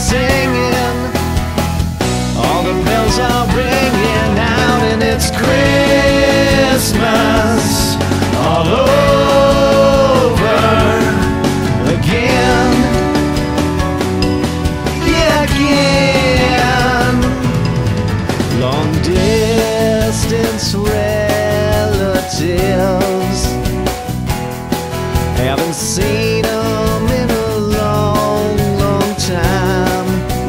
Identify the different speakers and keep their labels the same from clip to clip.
Speaker 1: singing, all the bells are ringing out, and it's Christmas all over again. Yeah, again. Long distance relatives, haven't seen them in a long, long time.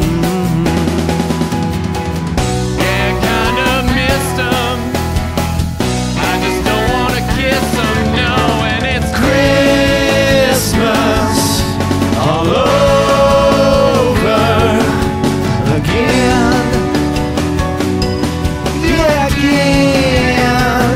Speaker 2: Yeah, kinda missed them. I just don't wanna kiss them, no. And it's
Speaker 1: Christmas all over again. Yeah, again.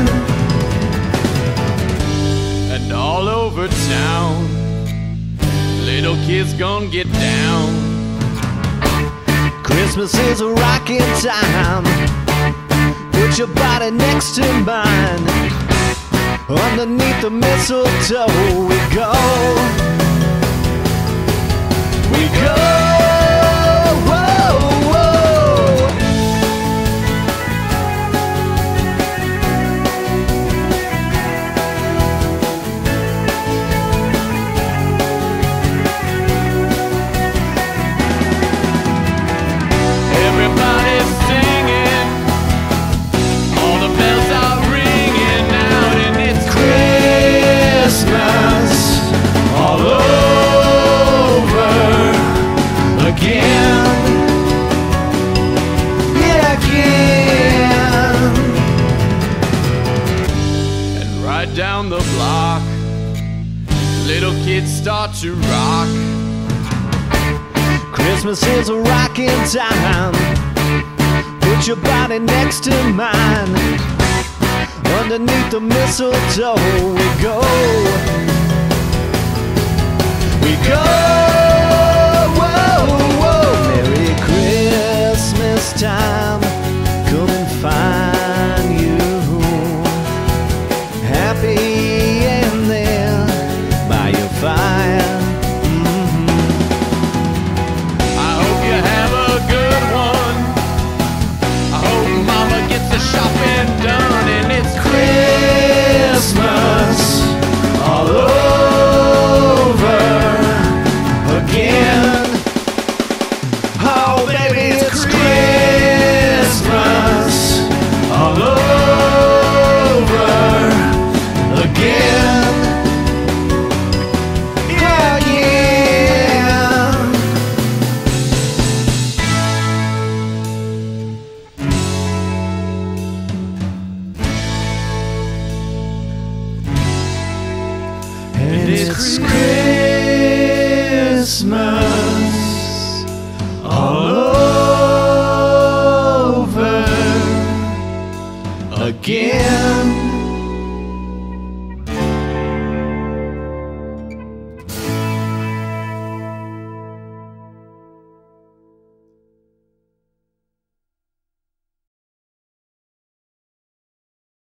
Speaker 2: and all over town, little kids gonna get down.
Speaker 1: Christmas is a rocking time. Put your body next to mine. Underneath the mistletoe we go. We go. Whoa, whoa.
Speaker 2: Everybody's singing, all the bells are ringing out, and it's
Speaker 1: Christmas all over again. Yeah, again.
Speaker 2: And right down the block, little kids start to rock.
Speaker 1: Christmas is a rocking time. Put your body next to mine. Underneath the mistletoe we go. We go. Whoa, whoa. Merry Christmas time. Come and find you happy and there by your fire.
Speaker 2: I hope you have a good one. I hope mama gets the shopping done, and it's
Speaker 1: Christmas all over again. Oh, baby, it's Christmas all over again. Yeah, yeah. And it's Christmas all over again.